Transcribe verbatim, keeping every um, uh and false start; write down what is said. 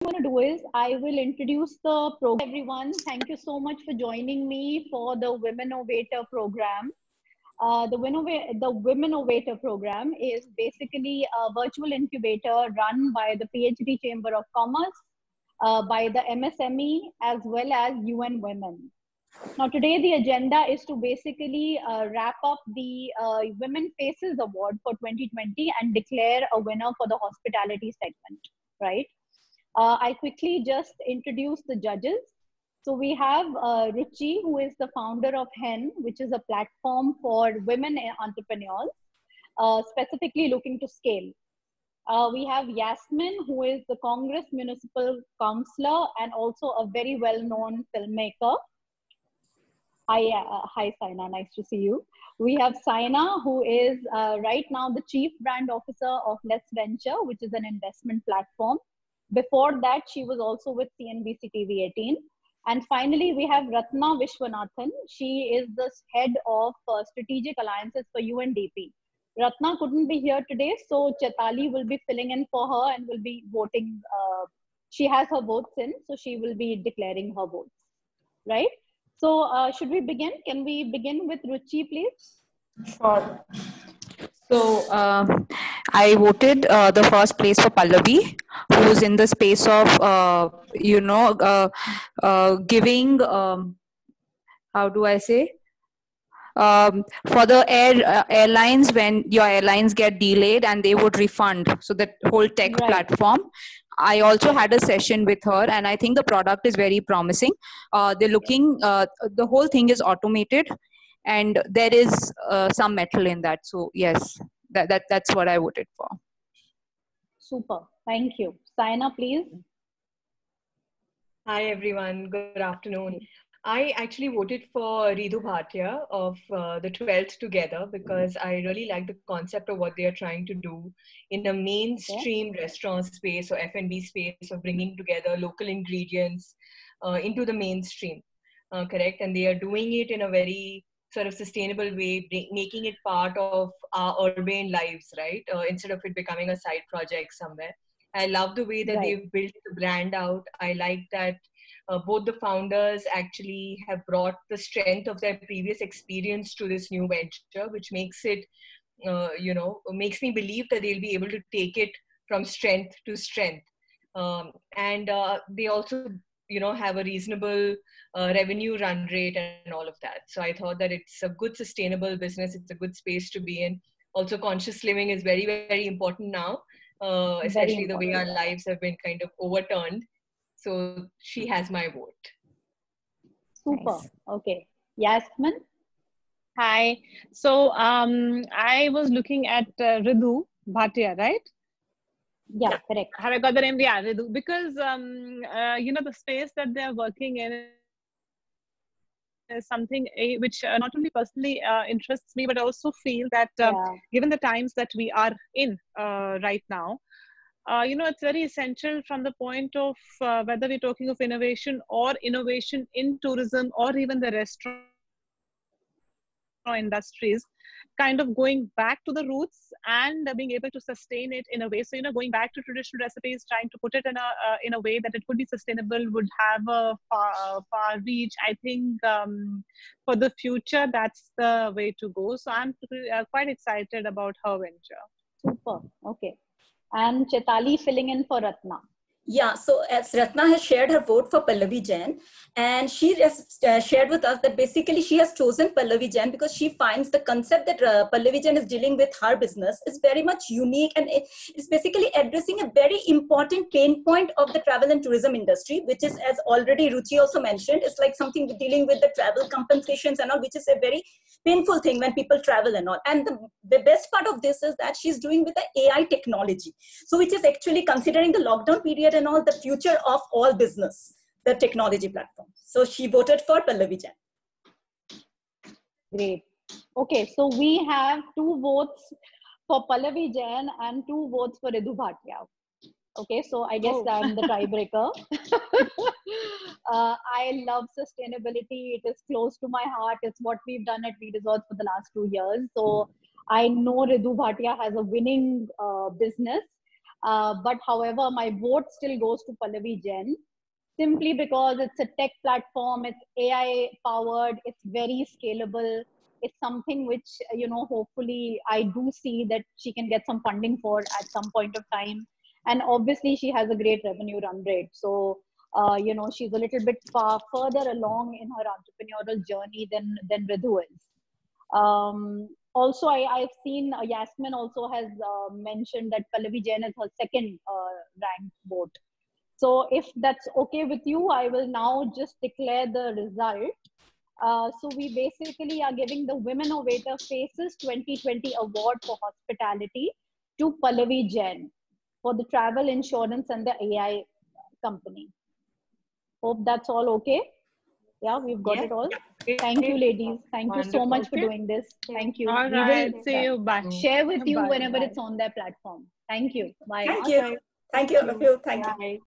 going to do is I will introduce the program. Everyone, thank you so much for joining me for the Womenovator program. Uh, the, Winova- the Womenovator program is basically a virtual incubator run by the PhD Chamber of Commerce, uh, by the M S M E, as well as U N Women. Now, today the agenda is to basically uh, wrap up the uh, Women Faces Award for twenty twenty and declare a winner for the hospitality segment, right? Uh, I quickly just introduce the judges. So we have uh, Ruchi, who is the founder of Hen, which is a platform for women entrepreneurs, uh, specifically looking to scale. Uh, we have Yasmin, who is the Congress Municipal Councillor and also a very well-known filmmaker. Hi, uh, hi, Saina. Nice to see you. We have Saina, who is uh, right now the Chief Brand Officer of Let's Venture, which is an investment platform. Before that, she was also with C N B C T V eighteen. And finally, we have Ratna Vishwanathan. She is the head of uh, strategic alliances for U N D P. Ratna couldn't be here today, so Chetali will be filling in for her and will be voting. Uh, she has her votes in, so she will be declaring her votes, right? So uh, should we begin? Can we begin with Ruchi, please? Sure. So uh, I voted uh, the first place for Pallavi, who's in the space of, uh, you know, uh, uh, giving, um, how do I say? Um, for the air uh, airlines, when your airlines get delayed and they would refund. So that whole tech Right. platform. I also had a session with her, and I think the product is very promising. Uh, they're looking, uh, the whole thing is automated, and there is uh, some metal in that. So yes, that, that that's what I voted for. Super. Thank you. Saina, please. Hi, everyone. Good afternoon. I actually voted for Ritu Bhatia of uh, the twelfth Together because I really like the concept of what they are trying to do in a mainstream okay. restaurant space or F and B space of bringing together local ingredients uh, into the mainstream, uh, correct? And they are doing it in a very sort of sustainable way, making it part of our urban lives, right? Uh, instead of it becoming a side project somewhere. I love the way that right. they've built the brand out. I like that uh, both the founders actually have brought the strength of their previous experience to this new venture, which makes it, uh, you know, makes me believe that they'll be able to take it from strength to strength. Um, and uh, they also, you know, have a reasonable uh, revenue run rate and all of that. So I thought that it's a good sustainable business. It's a good space to be in. Also, conscious living is very, very important now. Uh, especially the way our lives have been kind of overturned. So she has my vote. Super. Nice. Okay. Yasmin? Hi. So um, I was looking at uh, Ritu Bhatia, right? Yeah, yeah, correct. Have I got the name? Yeah, Ritu. Because, um, uh, you know, the space that they're working in is something uh, which uh, not only personally uh, interests me, but I also feel that um, yeah. given the times that we are in uh, right now, uh, you know, it's very essential from the point of uh, whether we're talking of innovation or innovation in tourism or even the restaurant industries, kind of going back to the roots and uh, being able to sustain it in a way. So, you know, going back to traditional recipes, trying to put it in a uh, in a way that it could be sustainable, would have a far, uh, far reach. I think um, for the future, that's the way to go. So I'm uh, quite excited about her venture. Super. Okay. And Chetali filling in for Ratna. Yeah, so as Ratna has shared her vote for Pallavi Jain, and she has uh, shared with us that basically she has chosen Pallavi Jain because she finds the concept that uh, Pallavi Jain is dealing with her business is very much unique, and it is basically addressing a very important pain point of the travel and tourism industry, which is, as already Ruchi also mentioned, it's like something dealing with the travel compensations and all, which is a very painful thing when people travel and all. And the, the best part of this is that she's doing with the A I technology, so which is actually considering the lockdown period and all, the future of all business, the technology platform. So she voted for Pallavi Jain. Great. Okay, so we have two votes for Pallavi Jain and two votes for Ritu Bhatia. Okay, so I guess oh. I'm the tiebreaker. uh, I love sustainability. It is close to my heart. It's what we've done at V Resorts for the last two years. So I know Ritu Bhatia has a winning uh, business. Uh, but however, my vote still goes to Pallavi Jain, simply because it's a tech platform, it's A I powered, it's very scalable. It's something which, you know, hopefully I do see that she can get some funding for at some point of time. And obviously she has a great revenue run rate. So, uh, you know, she's a little bit far further along in her entrepreneurial journey than, than Ritu is. Um, also, I, I've seen uh, Yasmin also has uh, mentioned that Pallavi Jain is her second uh, ranked vote. So if that's okay with you, I will now just declare the result. Uh, so we basically are giving the Women Novator Faces twenty twenty Award for Hospitality to Pallavi Jain for the travel insurance and the A I company. Hope that's all okay. Yeah, we've got Yeah. it all. Yeah. Thank you, ladies. Thank Wonderful. you so much for doing this. Thank you. All We right. will See you. Bye. share with you Bye. whenever Bye. it's on their platform. Thank you. Bye. Thank you. Thank you, all of you. Thank you. Bye.